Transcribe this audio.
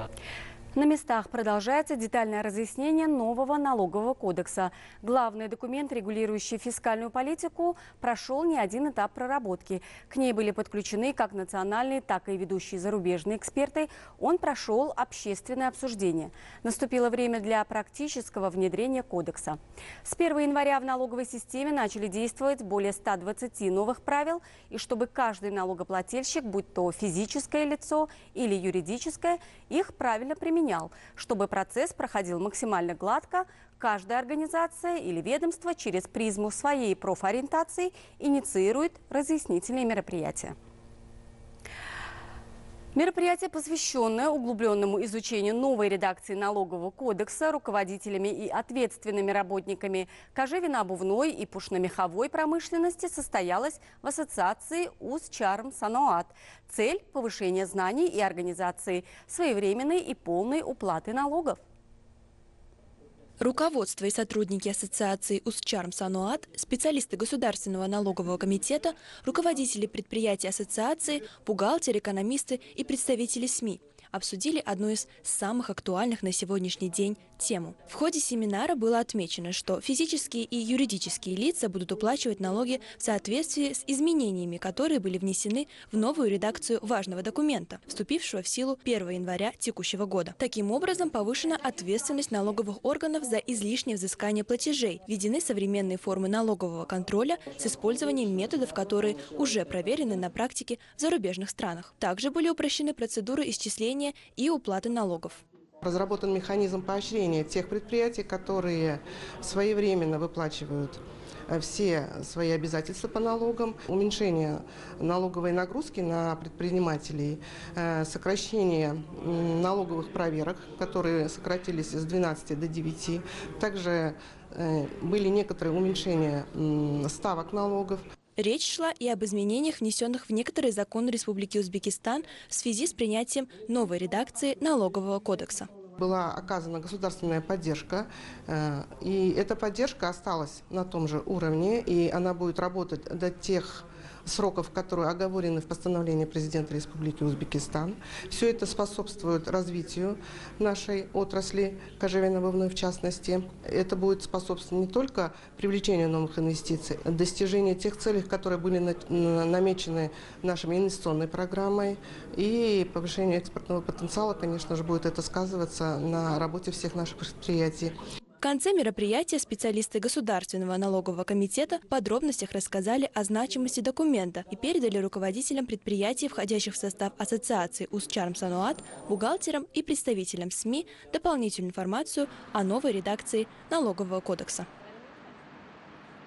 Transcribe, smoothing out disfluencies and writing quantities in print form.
На местах продолжается детальное разъяснение нового налогового кодекса. Главный документ, регулирующий фискальную политику, прошел не один этап проработки. К ней были подключены как национальные, так и ведущие зарубежные эксперты. Он прошел общественное обсуждение. Наступило время для практического внедрения кодекса. С 1 января в налоговой системе начали действовать более 120 новых правил. И чтобы каждый налогоплательщик, будь то физическое лицо или юридическое, их правильно применял. Чтобы процесс проходил максимально гладко, каждая организация или ведомство через призму своей профориентации инициирует разъяснительные мероприятия. Мероприятие, посвященное углубленному изучению новой редакции налогового кодекса руководителями и ответственными работниками кожевенно-обувной и пушно-меховой промышленности, состоялось в ассоциации УС-ЧАРМ-САНОАТ. Цель – повышение знаний и организации своевременной и полной уплаты налогов. Руководство и сотрудники ассоциации УС-ЧАРМ-САНОАТ, специалисты Государственного налогового комитета, руководители предприятий ассоциации, бухгалтеры, экономисты и представители СМИ обсудили одну из самых актуальных на сегодняшний день тему. В ходе семинара было отмечено, что физические и юридические лица будут уплачивать налоги в соответствии с изменениями, которые были внесены в новую редакцию важного документа, вступившего в силу 1 января текущего года. Таким образом, повышена ответственность налоговых органов за излишнее взыскание платежей, введены современные формы налогового контроля с использованием методов, которые уже проверены на практике в зарубежных странах. Также были упрощены процедуры исчисления и уплаты налогов. Разработан механизм поощрения тех предприятий, которые своевременно выплачивают все свои обязательства по налогам, уменьшение налоговой нагрузки на предпринимателей, сокращение налоговых проверок, которые сократились с 12 до 9. Также были некоторые уменьшения ставок налогов. Речь шла и об изменениях, внесенных в некоторые законы Республики Узбекистан в связи с принятием новой редакции налогового кодекса. Была оказана государственная поддержка, и эта поддержка осталась на том же уровне, и она будет работать до тех сроков, которые оговорены в постановлении президента Республики Узбекистан. Все это способствует развитию нашей отрасли, кожевенно-обувной в частности. Это будет способствовать не только привлечению новых инвестиций, а достижению тех целей, которые были намечены нашей инвестиционной программой, и повышению экспортного потенциала, конечно же, будет это сказываться на работе всех наших предприятий. В конце мероприятия специалисты Государственного налогового комитета в подробностях рассказали о значимости документа и передали руководителям предприятий, входящих в состав ассоциации УС-ЧАРМ-САНОАТ, бухгалтерам и представителям СМИ дополнительную информацию о новой редакции налогового кодекса.